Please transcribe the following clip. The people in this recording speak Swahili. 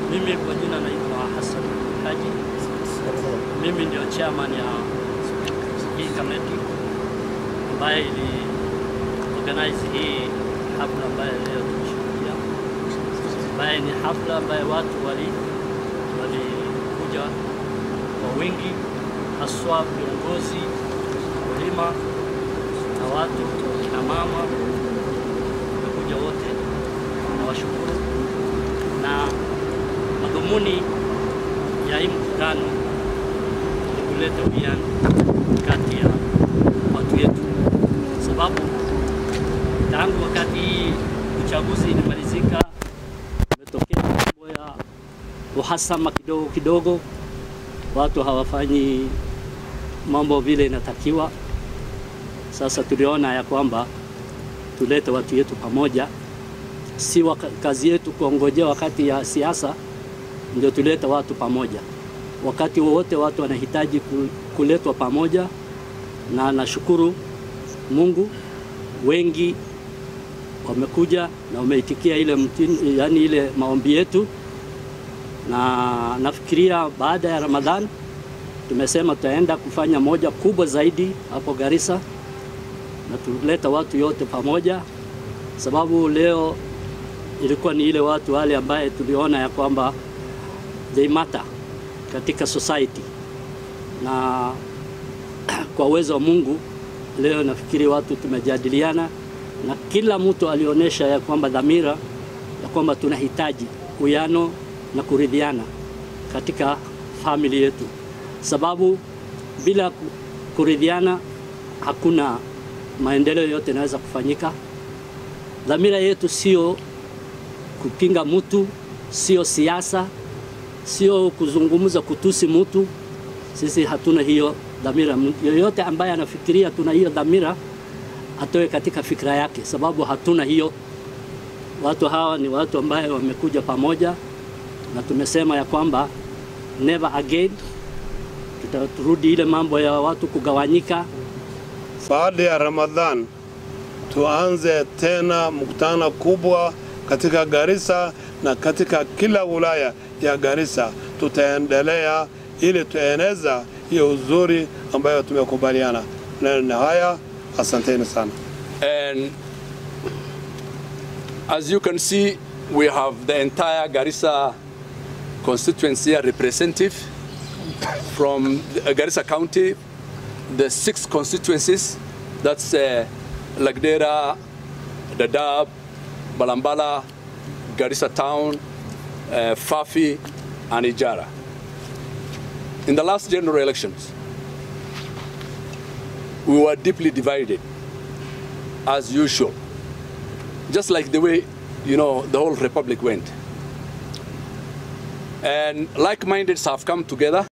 Mimi kwa jina naitwa Hassan Haji. Mimi ndio chairman ya hii committee ambaye ili organize hii hafla ambayo leo tunashuhudia. Ambaye ni hafla ambayo watu walikuja kwa wingi, haswa viongozi, wakulima na watu na mama wamekuja wote, na washukuru. Na madhumuni ya hii mkutano ni kuleta uwiano kati ya watu wetu, sababu tangu wakati hii uchaguzi ilimalizika umetokea mambo ya uhasama kidogo, watu hawafanyi mambo vile inatakiwa. Sasa tuliona ya kwamba tulete watu wetu pamoja, si kazi yetu kuongojea wakati ya siasa ndio tuleta watu pamoja. Wakati wote watu wanahitaji kuletwa pamoja, na nashukuru Mungu wengi wamekuja na wameitikia ile maombi yetu, na nafikiria baada ya Ramadhan tumesema tutaenda kufanya moja kubwa zaidi hapo Garissa, na tuleta watu yote pamoja, sababu leo ilikuwa ni ile watu wale ambaye tuliona ya kwamba they matter katika society, na kwa uwezo wa Mungu leo nafikiri watu tumejadiliana na kila mtu alionyesha ya kwamba dhamira ya kwamba tunahitaji uwiano na kuridhiana katika family yetu, sababu bila kuridhiana hakuna maendeleo yote yanaweza kufanyika. Dhamira yetu sio kupinga mtu, sio siasa, sio kuzungumza kutusi mtu. Sisi hatuna hiyo dhamira. Yoyote ambaye anafikiria tuna hiyo dhamira atoe katika fikra yake, sababu hatuna hiyo. Watu hawa ni watu ambaye wamekuja pamoja, na tumesema ya kwamba never again tutarudi ile mambo ya watu kugawanyika. Baada ya Ramadhan tuanze tena mkutano kubwa katika Garissa na katika kila wilaya ya Garissa. Tutaendelea ili tueneza hiyo uzuri ambayo tumekubaliana. Na haya, asanteni sana. And as you can see, we have the entire Garissa constituency representative from Garissa County, the 6 constituencies, that's Lagdera, Dadaab, Balambala, Garissa Town, Fafi, and Ijara. In the last general elections, we were deeply divided, as usual, just like the way, the whole republic went. And like-mindeds have come together.